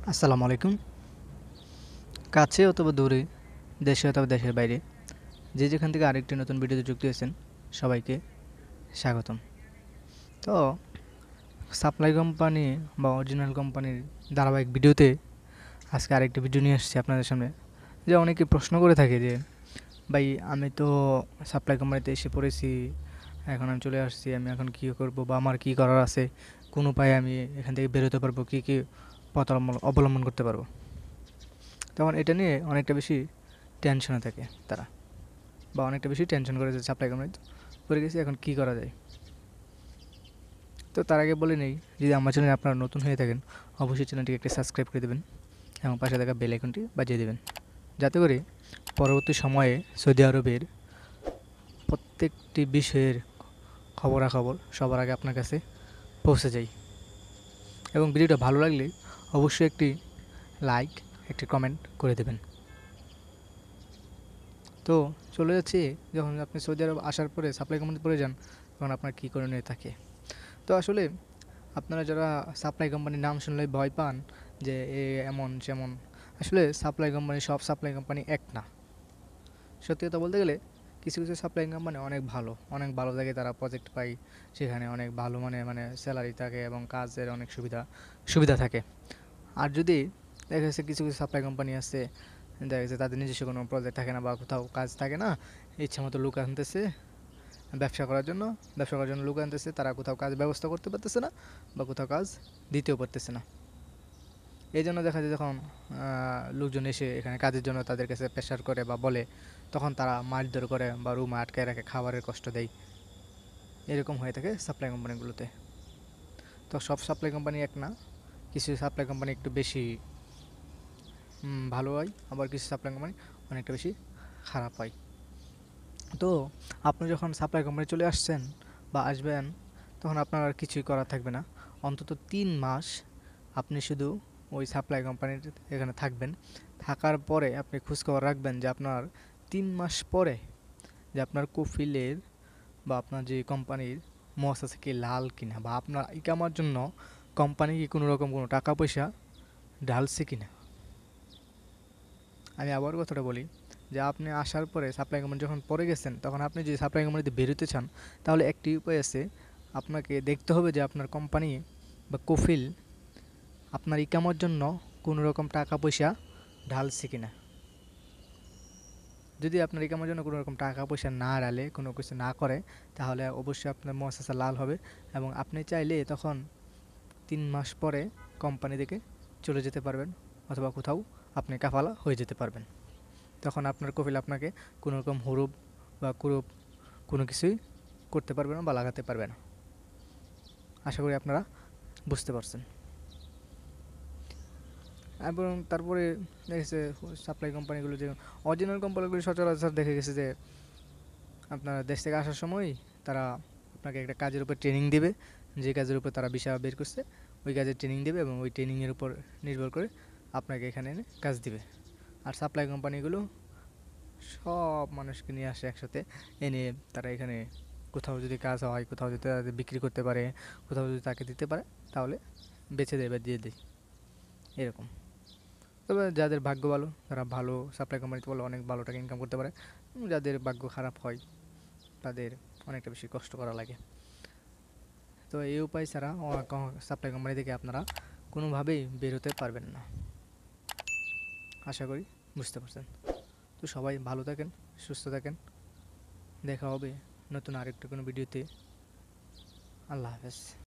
আসসালামু আলাইকুম। কাছে অথবা দূরে, দেশে অথবা দেশের বাইরে, যে যেখান থেকে আরেকটি নতুন ভিডিওতে যুক্ত হয়েছেন, সবাইকে স্বাগতম। তো সাপ্লাই কোম্পানি বা অরিজিনাল কোম্পানির ধারাবাহিক ভিডিওতে আজকে আরেকটি ভিডিও নিয়ে আসছি আপনাদের সামনে। যে অনেকে প্রশ্ন করে থাকে যে, ভাই আমি তো সাপ্লাই কোম্পানিতে এসে পড়েছি, এখন আমি চলে আসছি, আমি এখন কী করব বা আমার কী করার আছে, কোন উপায়ে আমি এখান থেকে বেরোতে পারবো, কী কী পথ অবলম্বন করতে পারবো। তখন এটা নিয়ে অনেকটা বেশি টেনশনে থাকে তারা, বা অনেকটা বেশি টেনশন করে যে সাপ্লাই কোম্পানিতে পড়ে গেছি, এখন কী করা যায়। তো তার আগে বলে নেই, যদি আমার চ্যানেলে আপনারা নতুন হয়ে থাকেন, অবশ্যই চ্যানেলটিকে একটি সাবস্ক্রাইব করে দেবেন এবং পাশে থাকা বেল আইকনটি বাজিয়ে দেবেন, যাতে করে পরবর্তী সময়ে সৌদি আরবের প্রত্যেকটি বিষয়ের খবরাখবর সবার আগে আপনার কাছে পৌঁছে যায়। এবং ভিডিওটা ভালো লাগলে অবশ্যই একটি লাইক, একটি কমেন্ট করে দেবেন। তো চলে যাচ্ছি, যখন আপনি সৌদি আরব আসার পরে সাপ্লাই কোম্পানিতে পড়ে যান, তখন আপনার কী করণীয় থাকে। তো আসলে আপনারা যারা সাপ্লাই কোম্পানির নাম শুনলেই ভয় পান যে এমন যেমন, আসলে সাপ্লাই কোম্পানি, সব সাপ্লাই কোম্পানি এক না। সত্যি কথা বলতে গেলে কিছু কিছু সাপ্লাই কোম্পানি অনেক ভালো, অনেক ভালো জায়গায় তারা প্রজেক্ট পায়, সেখানে অনেক ভালো মানে স্যালারি থাকে এবং কাজের অনেক সুবিধা সুবিধা থাকে। আর যদি দেখা যাচ্ছে কিছু কিছু সাপ্লাই কোম্পানি আছে, দেখা যাচ্ছে তাদের নিজস্ব কোনো প্রজেক্ট থাকে না বা কোথাও কাজ থাকে না, ইচ্ছা মতো লোক আনতেছে ব্যবসা করার জন্য, লোক আনতেছে, তারা কোথাও কাজ ব্যবস্থা করতে পারতেছে না বা কোথাও কাজ দিতেও পারতেছে না। এই জন্য দেখা যায় যখন লোকজন এসে এখানে কাজের জন্য তাদের কাছে প্রেশার করে বা বলে, তখন তারা মারধর করে বা রুমে আটকায় রাখে, খাবারের কষ্ট দেয়। এরকম হয়ে থাকে সাপ্লাই কোম্পানিগুলোতে। তো সব সাপ্লাই কোম্পানি এক না, কিছু সাপ্লাই কোম্পানি একটু বেশি ভালো হয়, আবার কিছু সাপ্লাই কোম্পানি অনেকটা বেশি খারাপ হয়। তো আপনি যখন সাপ্লাই কোম্পানি চলে আসছেন বা আসবেন, তখন আপনার আর কিছুই করার থাকবে না। অন্তত ৩ মাস আপনি শুধু ওই সাপ্লাই কোম্পানির এখানে থাকবেন। থাকার পরে আপনি খোঁজখবর রাখবেন যে আপনার ৩ মাস পরে যে আপনার কফিলের বা আপনার যে কোম্পানির মুয়াসসাসা কি লাল কিনা, বা আপনার ইকামার জন্য কোম্পানি কি কোনো রকম কোনো টাকা পয়সা ঢালছে কিনা। আমি আবার কথাটা বলি, যে আপনি আসার পরে সাপ্লাই কোম্পানি যখন পড়ে গেছেন, তখন আপনি যদি সাপ্লাই কোম্পানিতে বেরোতে চান, তাহলে একটি উপায় আছে, আপনাকে দেখতে হবে যে আপনার কোম্পানি বা কফিল আপনার ইকামার জন্য কোনো রকম টাকা পয়সা ঢালছে কিনা। যদি আপনার ইকামার জন্য কোনো রকম টাকা পয়সা না ঢালে, কোনো কিছু না করে, তাহলে অবশ্যই আপনার মুয়াসসাসা লাল হবে এবং আপনি চাইলে তখন ৩ মাস পরে কোম্পানি থেকে চলে যেতে পারবেন, অথবা কোথাও আপনি কাফালা হয়ে যেতে পারবেন। তখন আপনার কফিল আপনাকে কোনো রকম হুরুপ বা কুরুপ কোনো কিছুই করতে পারবে না বা লাগাতে পারবে না। আশা করি আপনারা বুঝতে পারছেন। এবং তারপরে দেখেছে সাপ্লাই কোম্পানিগুলো, যে অরিজিনাল কোম্পানিগুলো সচরাচর দেখে গেছে যে আপনার দেশ থেকে আসার সময় তারা আপনাকে একটা কাজের উপর ট্রেনিং দেবে, যে কাজের উপর তারা ভিসা বের করছে ওই কাজের ট্রেনিং দেবে এবং ওই ট্রেনিংয়ের উপর নির্ভর করে আপনাকে এখানে এনে কাজ দিবে। আর সাপ্লাই কোম্পানিগুলো সব মানুষকে নিয়ে আসে একসাথে, এনে তারা এখানে কোথাও যদি কাজ হয়, কোথাও যদি তাদের বিক্রি করতে পারে, কোথাও যদি তাকে দিতে পারে, তাহলে বেচে দেয় বা দিয়ে দেয়, এরকম। তবে যাদের ভাগ্য ভালো, তারা ভালো সাপ্লাই কোম্পানিতে বলে অনেক ভালো টাকা ইনকাম করতে পারে। যাদের ভাগ্য খারাপ হয়, তাদের অনেকটা বেশি কষ্ট করা লাগে। তো এই উপায় ছাড়া সাপ্লাই কোম্পানি থেকে আপনারা কোনোভাবেই বের হতে পারবেন না। আশা করি বুঝতে পারছেন। তো সবাই ভালো থাকেন, সুস্থ থাকেন। দেখা হবে নতুন আরেকটা কোনো ভিডিওতে। আল্লাহ হাফেজ।